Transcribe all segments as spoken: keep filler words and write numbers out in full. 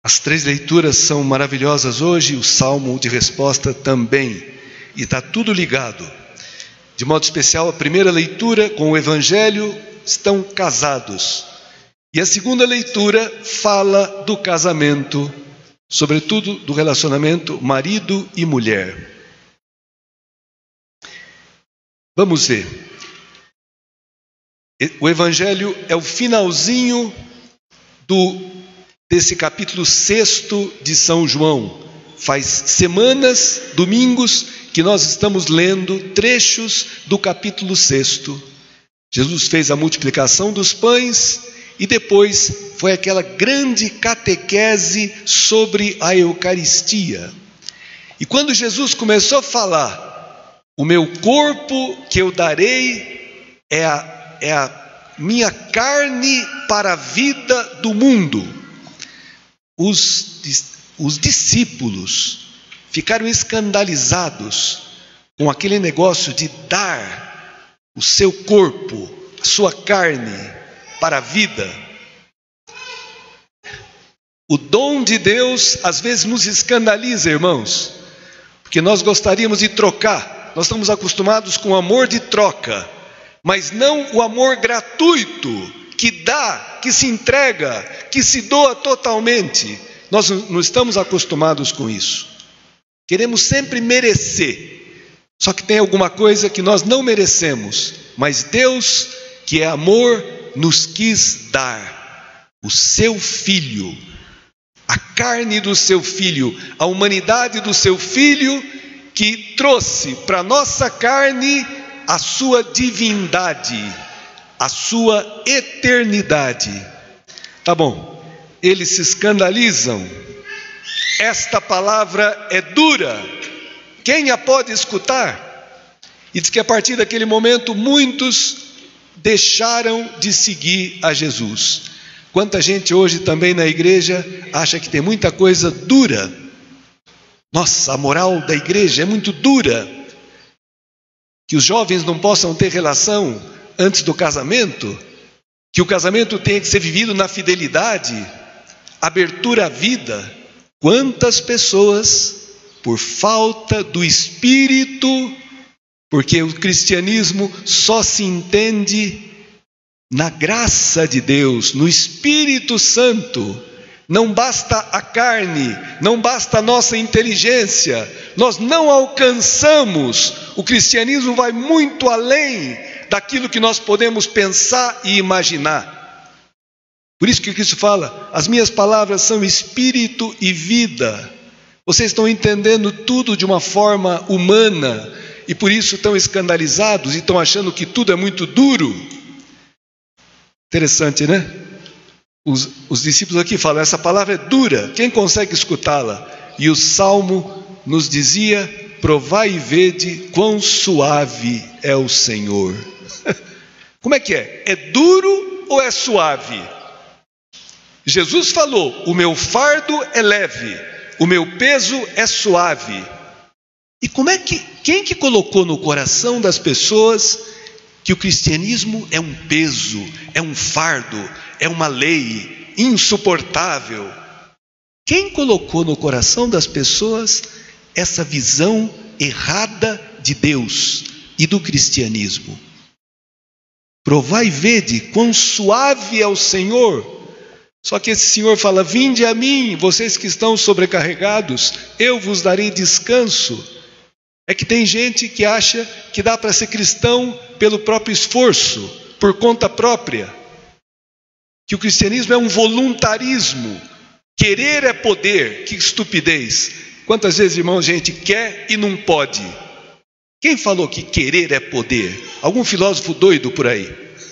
As três leituras são maravilhosas hoje, o salmo de resposta também, e está tudo ligado. De modo especial, a primeira leitura com o Evangelho estão casados, e a segunda leitura fala do casamento, sobretudo do relacionamento marido e mulher. Vamos ver. O Evangelho é o finalzinho do desse capítulo sexto de São João. Faz semanas, domingos, que nós estamos lendo trechos do capítulo sexto. Jesus fez a multiplicação dos pães e depois foi aquela grande catequese sobre a Eucaristia. E quando Jesus começou a falar, o meu corpo que eu darei é a, é a minha carne para a vida do mundo. Os, os discípulos ficaram escandalizados com aquele negócio de dar o seu corpo, a sua carne para a vida. O dom de Deus às vezes nos escandaliza, irmãos, porque nós gostaríamos de trocar. Nós estamos acostumados com o amor de troca, mas não o amor gratuito, que dá, que se entrega, que se doa totalmente. Nós não estamos acostumados com isso. Queremos sempre merecer. Só que tem alguma coisa que nós não merecemos, mas Deus, que é amor, nos quis dar o seu Filho, a carne do seu Filho, a humanidade do seu Filho, que trouxe para a nossa carne a sua divindade, a sua eternidade. Tá bom, eles se escandalizam. Esta palavra é dura, quem a pode escutar? E diz que a partir daquele momento muitos deixaram de seguir a Jesus. Quanta gente hoje também na igreja acha que tem muita coisa dura. Nossa, a moral da igreja é muito dura. Que os jovens não possam ter relação antes do casamento, que o casamento tenha que ser vivido na fidelidade, abertura à vida. Quantas pessoas, por falta do Espírito, porque o cristianismo só se entende na graça de Deus, no Espírito Santo. Não basta a carne, não basta a nossa inteligência, nós não alcançamos. O cristianismo vai muito além daquilo que nós podemos pensar e imaginar. Por isso que Cristo fala, as minhas palavras são espírito e vida. Vocês estão entendendo tudo de uma forma humana e por isso estão escandalizados e estão achando que tudo é muito duro. Interessante, né? Os, os discípulos aqui falam, essa palavra é dura, quem consegue escutá-la? E o Salmo nos dizia, provai e vede quão suave é o Senhor. Como é que é? É duro ou é suave? Jesus falou, o meu fardo é leve, o meu peso é suave. E como é que, quem que colocou no coração das pessoas que o cristianismo é um peso, é um fardo, é uma lei insuportável? Quem colocou no coração das pessoas essa visão errada de Deus e do cristianismo? Provai e vede quão suave é o Senhor. Só que esse Senhor fala, vinde a mim, vocês que estão sobrecarregados, eu vos darei descanso. É que tem gente que acha que dá para ser cristão pelo próprio esforço, por conta própria. Que o cristianismo é um voluntarismo. Querer é poder, que estupidez. Quantas vezes, irmãos, a gente quer e não pode? Quem falou que querer é poder? Algum filósofo doido por aí?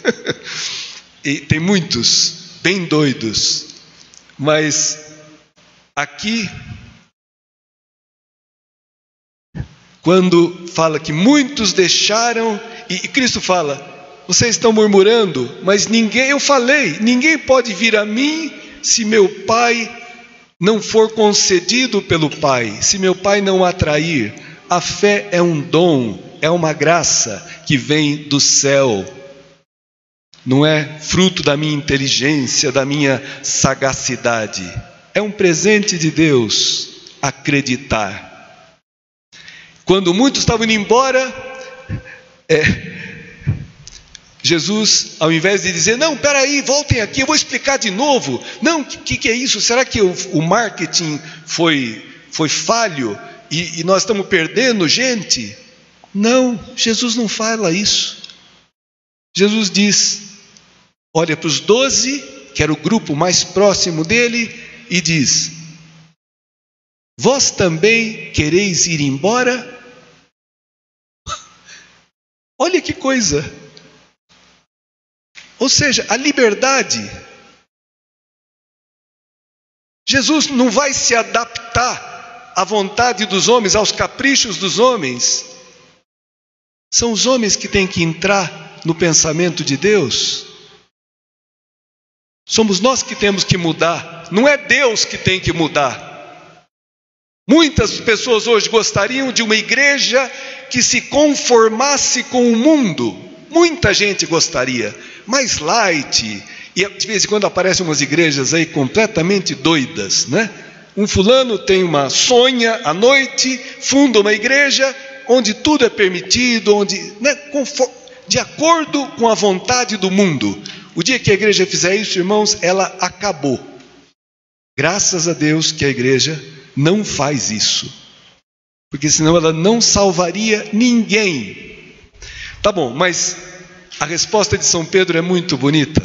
E tem muitos bem doidos. Mas aqui, quando fala que muitos deixaram, e Cristo fala, vocês estão murmurando, mas ninguém, eu falei, ninguém pode vir a mim se meu Pai não for concedido pelo Pai, se meu Pai não atrair. A fé é um dom, é uma graça que vem do céu. Não é fruto da minha inteligência, da minha sagacidade. é um presente de Deus acreditar. Quando muitos estavam indo embora, é, Jesus, ao invés de dizer, não, peraí, voltem aqui, eu vou explicar de novo. Não, o que, que é isso? Será que o, o marketing foi, foi falho e, e nós estamos perdendo gente? Não, Jesus não fala isso. Jesus diz, olha para os doze, que era o grupo mais próximo dele, e diz, vós também quereis ir embora? Olha que coisa! Ou seja, a liberdade. Jesus não vai se adaptar à vontade dos homens, aos caprichos dos homens. São os homens que têm que entrar no pensamento de Deus. Somos nós que temos que mudar, não é Deus que tem que mudar. Muitas pessoas hoje gostariam de uma igreja que se conformasse com o mundo. Muita gente gostaria, mais light. E de vez em quando aparecem umas igrejas aí completamente doidas, né? Um fulano tem uma sonha à noite, funda uma igreja onde tudo é permitido, onde, né, de acordo com a vontade do mundo. O dia que a igreja fizer isso, irmãos, ela acabou. Graças a Deus que a igreja não faz isso, porque senão ela não salvaria ninguém. Tá bom, mas a resposta de São Pedro é muito bonita.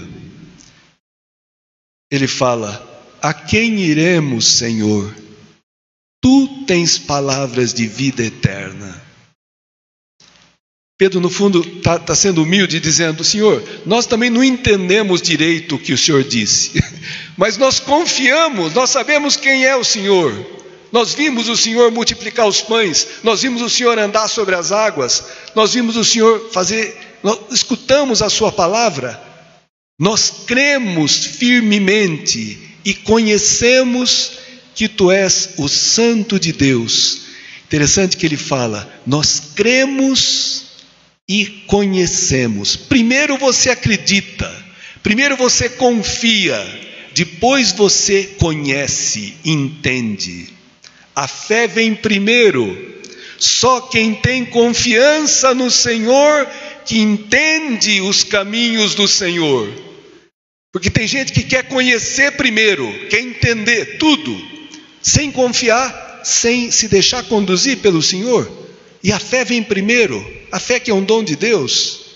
Ele fala, a quem iremos, Senhor? Tu tens palavras de vida eterna. Pedro, no fundo, está tá sendo humilde, dizendo, Senhor, nós também não entendemos direito o que o Senhor disse, mas nós confiamos, nós sabemos quem é o Senhor. Nós vimos o Senhor multiplicar os pães, nós vimos o Senhor andar sobre as águas, nós vimos o Senhor fazer, nós escutamos a sua palavra, nós cremos firmemente e conhecemos que Tu és o Santo de Deus. Interessante que ele fala, nós cremos e conhecemos. Primeiro você acredita, primeiro você confia, depois você conhece, entende. A fé vem primeiro. Só quem tem confiança no Senhor que entende os caminhos do Senhor. Porque tem gente que quer conhecer primeiro, quer entender tudo, sem confiar, sem se deixar conduzir pelo Senhor. E a fé vem primeiro, a fé que é um dom de Deus.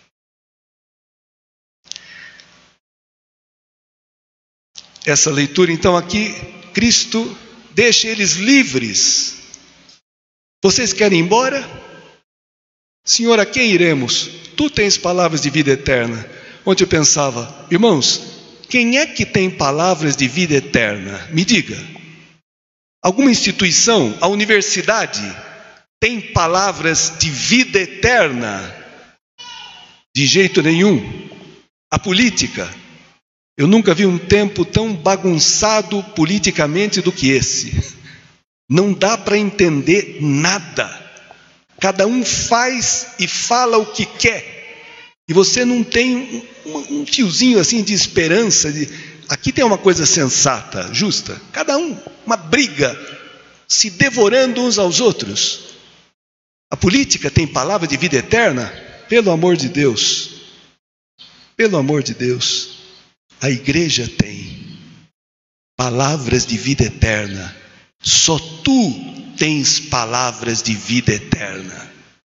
Essa leitura então aqui, Cristo deixa eles livres. Vocês querem ir embora? Senhor, a quem iremos? Tu tens palavras de vida eterna. Onde eu pensava, irmãos, quem é que tem palavras de vida eterna? Me diga. Alguma instituição, a universidade, tem palavras de vida eterna? De jeito nenhum. A política, eu nunca vi um tempo tão bagunçado politicamente do que esse. Não dá para entender nada. Cada um faz e fala o que quer. E você não tem um, um fiozinho assim de esperança. De, aqui tem uma coisa sensata, justa. Cada um, uma briga, se devorando uns aos outros. A política tem palavra de vida eterna? Pelo amor de Deus. Pelo amor de Deus. A igreja tem palavras de vida eterna. Só tu tens palavras de vida eterna.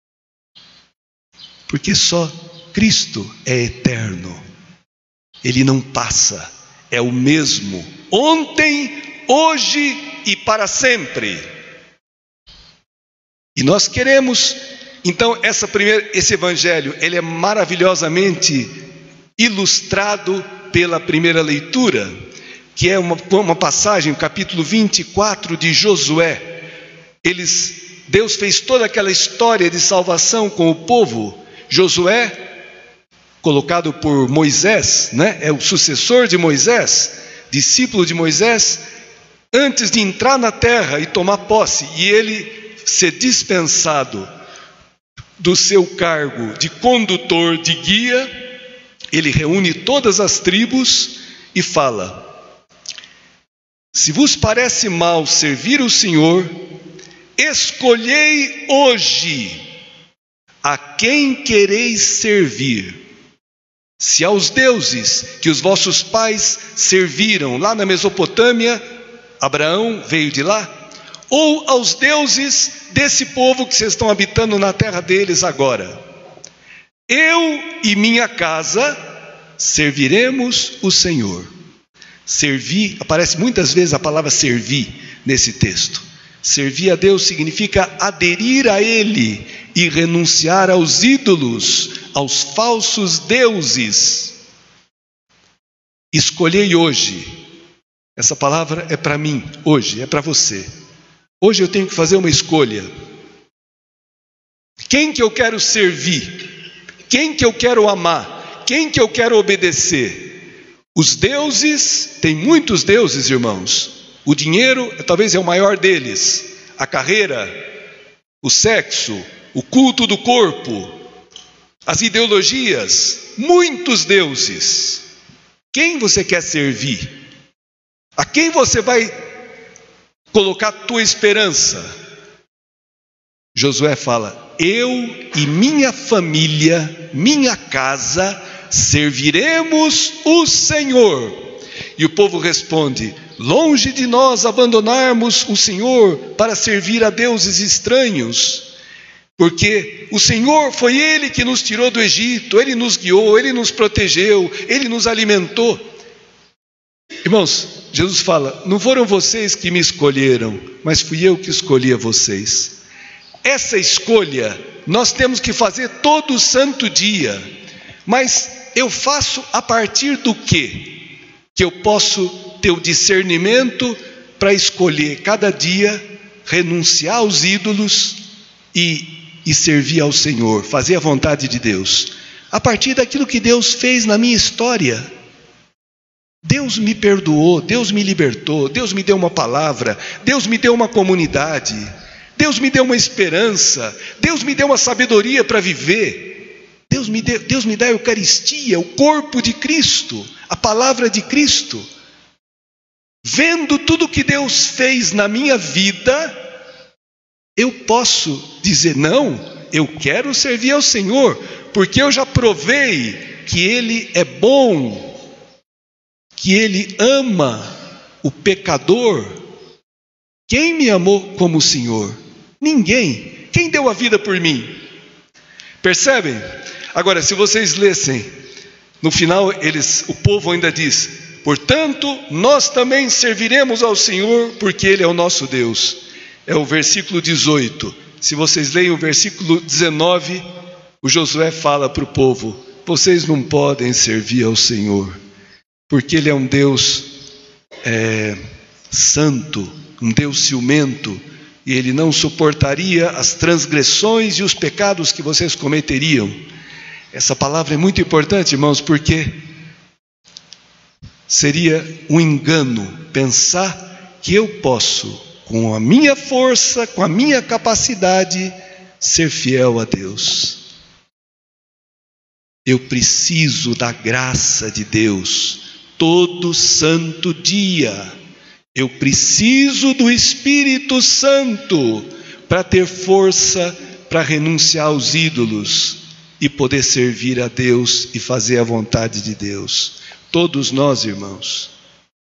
Porque só Cristo é eterno. Ele não passa. É o mesmo. Ontem, hoje e para sempre. E nós queremos, então, essa primeira, esse evangelho, ele é maravilhosamente ilustrado pela primeira leitura, que é uma, uma passagem, capítulo vinte e quatro de Josué. Eles, Deus fez toda aquela história de salvação com o povo. Josué, colocado por Moisés, né, é o sucessor de Moisés, discípulo de Moisés, antes de entrar na terra e tomar posse, e ele ser dispensado do seu cargo de condutor, de guia, ele reúne todas as tribos e fala, Se vos parece mal servir o Senhor, escolhei hoje a quem quereis servir. Se aos deuses que os vossos pais serviram lá na Mesopotâmia, Abraão veio de lá, ou aos deuses desse povo que vocês estão habitando na terra deles agora. Eu e minha casa serviremos o Senhor. Servir, aparece muitas vezes a palavra servir nesse texto. Servir a Deus significa aderir a Ele e renunciar aos ídolos, aos falsos deuses. Escolhei hoje. Essa palavra é para mim, hoje, é para você. Hoje eu tenho que fazer uma escolha. Quem que eu quero servir? Quem que eu quero amar? Quem que eu quero obedecer? Os deuses, tem muitos deuses, irmãos. O dinheiro talvez é o maior deles. A carreira, o sexo, o culto do corpo, as ideologias, muitos deuses. Quem você quer servir? A quem você vai colocar tua esperança? Josué fala: eu e minha família, minha casa, serviremos o Senhor. E o povo responde: longe de nós abandonarmos o Senhor para servir a deuses estranhos, porque o Senhor foi Ele que nos tirou do Egito, Ele nos guiou, Ele nos protegeu, Ele nos alimentou. Irmãos, Jesus fala: não foram vocês que me escolheram, mas fui eu que escolhi a vocês. Essa escolha nós temos que fazer todo santo dia. Mas eu faço a partir do quê? Que eu posso ter o discernimento para escolher cada dia, renunciar aos ídolos e, e servir ao Senhor, fazer a vontade de Deus. A partir daquilo que Deus fez na minha história. Deus me perdoou, Deus me libertou, Deus me deu uma palavra, Deus me deu uma comunidade, Deus me deu uma esperança, Deus me deu uma sabedoria para viver. Deus me, deu, Deus me dá a Eucaristia, o corpo de Cristo, a palavra de Cristo. Vendo tudo que Deus fez na minha vida, eu posso dizer: não, eu quero servir ao Senhor, porque eu já provei que Ele é bom, que Ele ama o pecador. Quem me amou como o Senhor? Ninguém. Quem deu a vida por mim? Percebem? Agora, se vocês lessem, no final eles, o povo ainda diz: portanto, nós também serviremos ao Senhor, porque Ele é o nosso Deus. É o versículo dezoito. Se vocês leem o versículo dezenove, o Josué fala para o povo: vocês não podem servir ao Senhor, porque Ele é um Deus é, santo, um Deus ciumento, e Ele não suportaria as transgressões e os pecados que vocês cometeriam. Essa palavra é muito importante, irmãos, porque seria um engano pensar que eu posso, com a minha força, com a minha capacidade, ser fiel a Deus. Eu preciso da graça de Deus todo santo dia. Eu preciso do Espírito Santo para ter força para renunciar aos ídolos e poder servir a Deus e fazer a vontade de Deus. Todos nós, irmãos.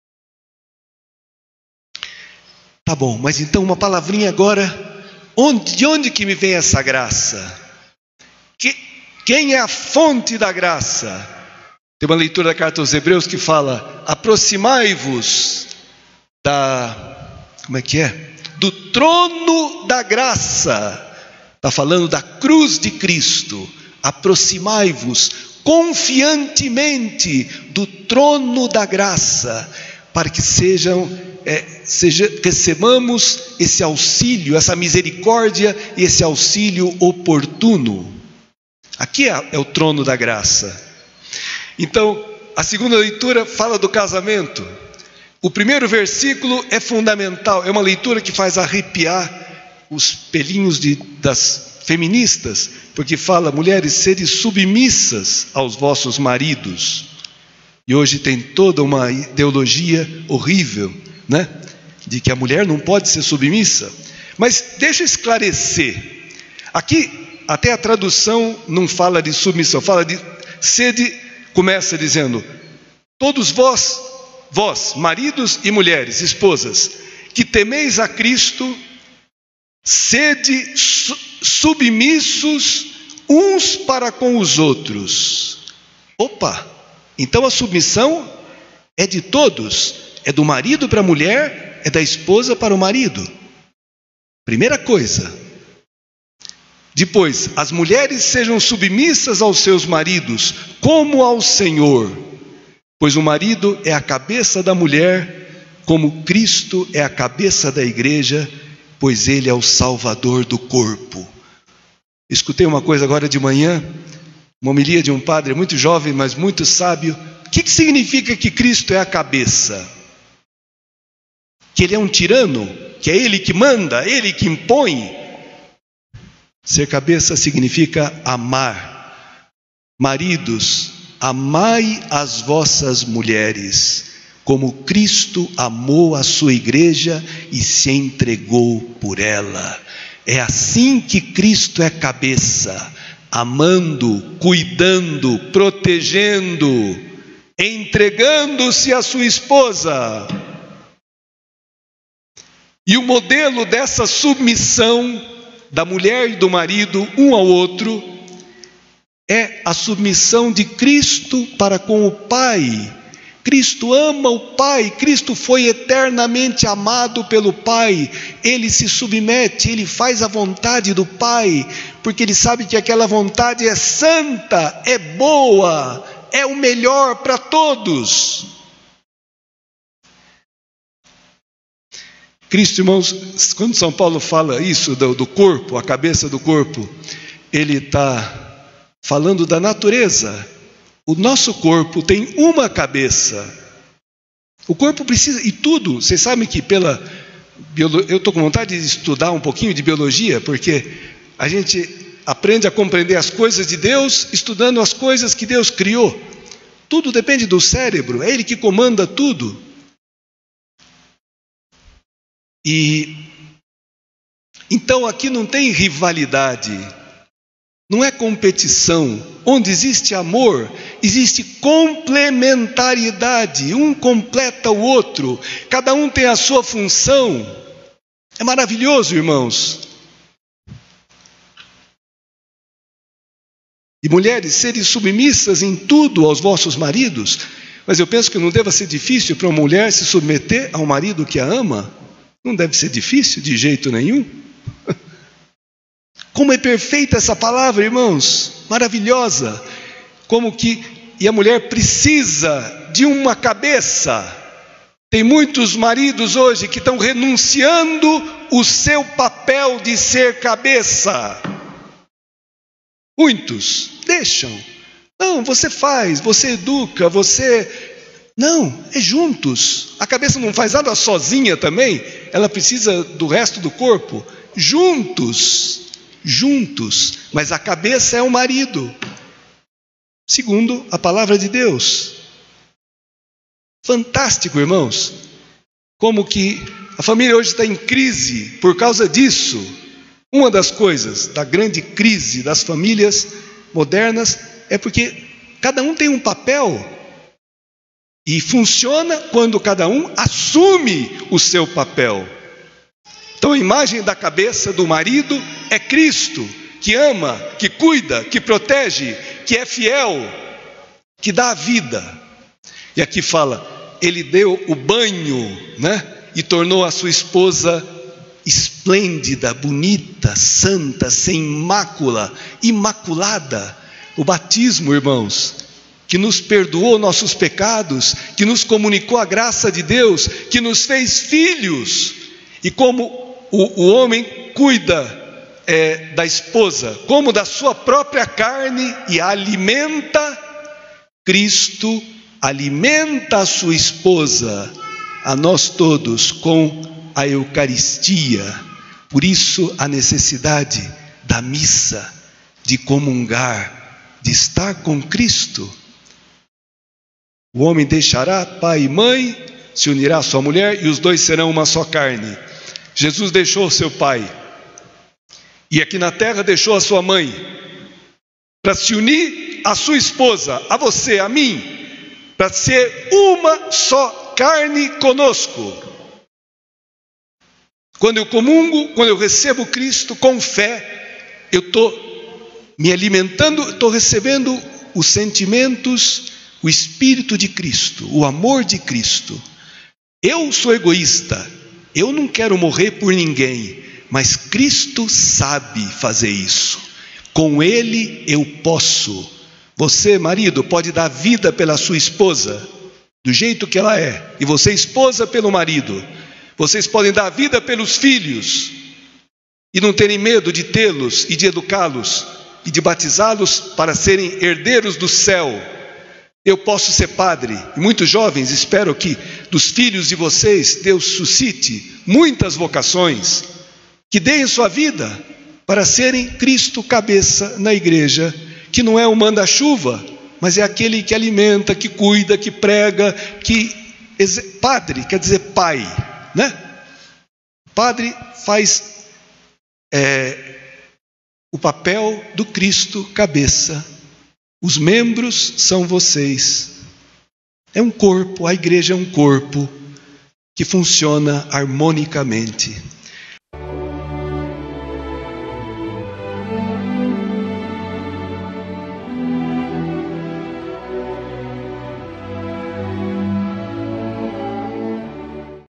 Tá bom, mas então uma palavrinha agora. Onde, de onde que me vem essa graça? Que, quem é a fonte da graça? Tem uma leitura da carta aos Hebreus que fala: aproximai-vos da, como é que é? Do trono da graça. Está falando da cruz de Cristo. Aproximai-vos confiantemente do trono da graça, para que sejam, é, seja, recebamos esse auxílio, essa misericórdia e esse auxílio oportuno. Aqui é, é o trono da graça. Então, a segunda leitura fala do casamento. O primeiro versículo é fundamental, é uma leitura que faz arrepiar os pelinhos de, das feministas, porque fala: mulheres, sede submissas aos vossos maridos. E hoje tem toda uma ideologia horrível, né? De que a mulher não pode ser submissa. Mas deixa eu esclarecer. Aqui, até a tradução não fala de submissão, fala de sede, começa dizendo: todos vós, vós, maridos e mulheres, esposas, que temeis a Cristo, sede submissos uns para com os outros. Opa! Então a submissão é de todos, é do marido para a mulher, é da esposa para o marido. Primeira coisa. Depois, as mulheres sejam submissas aos seus maridos, como ao Senhor, pois o marido é a cabeça da mulher, como Cristo é a cabeça da igreja, pois ele é o Salvador do corpo. Escutei uma coisa agora de manhã, uma homilia de um padre muito jovem, mas muito sábio. O que, que significa que Cristo é a cabeça? Que ele é um tirano? Que é ele que manda, ele que impõe? Ser cabeça significa amar. Maridos, amai as vossas mulheres, como Cristo amou a sua igreja e se entregou por ela. É assim que Cristo é cabeça, amando, cuidando, protegendo, entregando-se à sua esposa. E o modelo dessa submissão da mulher e do marido um ao outro é a submissão de Cristo para com o Pai. Cristo ama o Pai, Cristo foi eternamente amado pelo Pai, ele se submete, ele faz a vontade do Pai, porque ele sabe que aquela vontade é santa, é boa, é o melhor para todos. Cristo, irmãos, quando São Paulo fala isso do, do corpo, a cabeça do corpo, ele está falando da natureza. O nosso corpo tem uma cabeça. O corpo precisa, e tudo, vocês sabem que pela, eu estou com vontade de estudar um pouquinho de biologia, porque a gente aprende a compreender as coisas de Deus estudando as coisas que Deus criou. Tudo depende do cérebro, é ele que comanda tudo. E então aqui não tem rivalidade, não é competição. Onde existe amor, existe complementariedade, um completa o outro, cada um tem a sua função. É maravilhoso, irmãos. E mulheres, serem submissas em tudo aos vossos maridos. Mas eu penso que não deva ser difícil para uma mulher se submeter a um marido que a ama. Não deve ser difícil de jeito nenhum. Como é perfeita essa palavra, irmãos, maravilhosa. Como que, e a mulher precisa de uma cabeça. Tem muitos maridos hoje que estão renunciando o seu papel de ser cabeça. Muitos deixam. Não, você faz, você educa, você... Não, é juntos. A cabeça não faz nada sozinha também. Ela precisa do resto do corpo. Juntos, juntos. Mas a cabeça é o marido, segundo a palavra de Deus. Fantástico, irmãos. Como que a família hoje está em crise por causa disso. Uma das coisas da grande crise das famílias modernas é porque cada um tem um papel. E funciona quando cada um assume o seu papel. Então a imagem da cabeça do marido é Cristo, que ama, que cuida, que protege, que é fiel, que dá a vida. E aqui fala, ele deu o banho, né? E tornou a sua esposa esplêndida, bonita, santa, sem mácula, imaculada. O batismo, irmãos, que nos perdoou nossos pecados, que nos comunicou a graça de Deus, que nos fez filhos. E como o, o homem cuida é, da esposa, como da sua própria carne e a alimenta, Cristo alimenta a sua esposa, a nós todos, com a Eucaristia. Por isso a necessidade da missa, de comungar, de estar com Cristo. O homem deixará pai e mãe, se unirá à sua mulher e os dois serão uma só carne. Jesus deixou seu pai e aqui na terra deixou a sua mãe para se unir à sua esposa, a você, a mim, para ser uma só carne conosco. Quando eu comungo, quando eu recebo Cristo com fé, eu estou me alimentando, estou recebendo os sentimentos, o Espírito de Cristo, o amor de Cristo. Eu sou egoísta, eu não quero morrer por ninguém, mas Cristo sabe fazer isso. Com Ele eu posso. Você, marido, pode dar vida pela sua esposa, do jeito que ela é, e você, esposa, pelo marido. Vocês podem dar vida pelos filhos, e não terem medo de tê-los e de educá-los, e de batizá-los para serem herdeiros do céu. Eu posso ser padre, e muitos jovens, espero que dos filhos de vocês Deus suscite muitas vocações, que deem sua vida para serem Cristo cabeça na igreja, que não é o manda-chuva, mas é aquele que alimenta, que cuida, que prega, que... Padre quer dizer pai, né? Padre faz é, o papel do Cristo cabeça. Os membros são vocês. É um corpo, a igreja é um corpo que funciona harmonicamente.